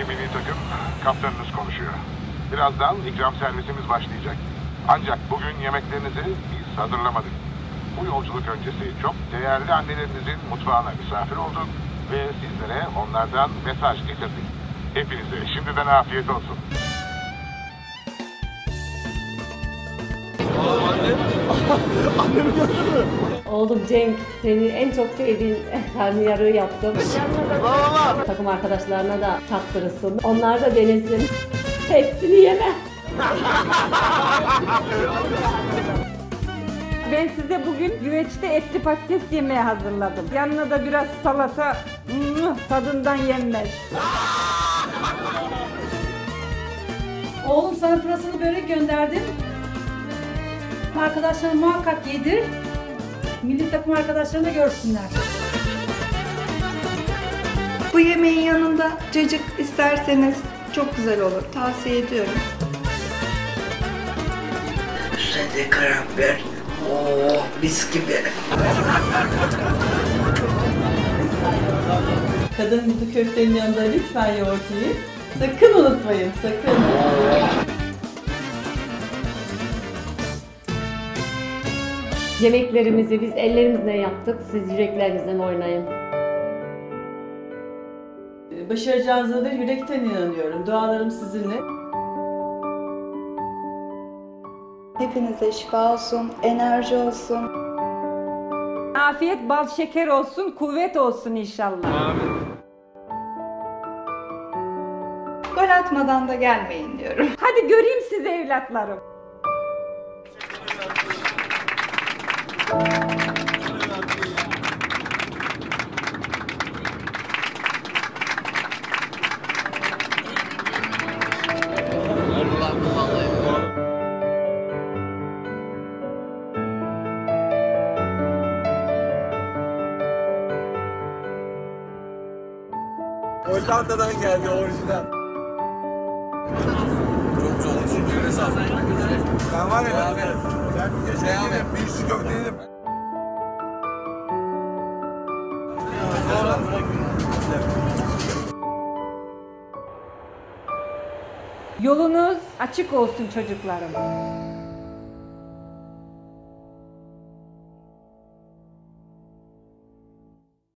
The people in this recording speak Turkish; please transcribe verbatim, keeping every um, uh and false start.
Sevgili milli takım, kaptanınız konuşuyor. Birazdan ikram servisimiz başlayacak. Ancak bugün yemeklerinizi biz hazırlamadık. Bu yolculuk öncesi çok değerli annelerinizin mutfağına misafir olduk ve sizlere onlardan mesaj getirdik. Hepinize şimdiden afiyet olsun. Oğlum Cenk, seni en çok sevdiğin karnıyarığı yaptım. Takım arkadaşlarına da tattırırsın. Onlar da denesin. Hepsini yeme. Ben size bugün güveçte etli patates yemeği hazırladım. Yanına da biraz salata, tadından yenmez. Oğlum sana pırasalı börek gönderdim. Arkadaşlarına muhakkak yedir. Milli takım arkadaşlarına görsünler. Bu yemeğin yanında cacık isterseniz çok güzel olur. Tavsiye ediyorum. Üstüne de karabiber. Oo, mis gibi. Kadın budu köftenin yanında lütfen yoğurt yiyin. Sakın unutmayın, sakın. Yemeklerimizi biz ellerimizle yaptık. Siz yüreklerinizden oynayın. Başaracağınıza da yürekten inanıyorum. Dualarım sizinle. Hepinize şifa olsun, enerji olsun. Afiyet, bal şeker olsun, kuvvet olsun inşallah. Gol atmadan da gelmeyin diyorum. Hadi göreyim sizi evlatlarım. Hollanda'dan geldi orijinal. Çok zor. Öyle sağ ol. Ben var ya ben. Ben bir gece yedim. Bir şu köfte yedim. Yolunuz açık olsun çocuklarım.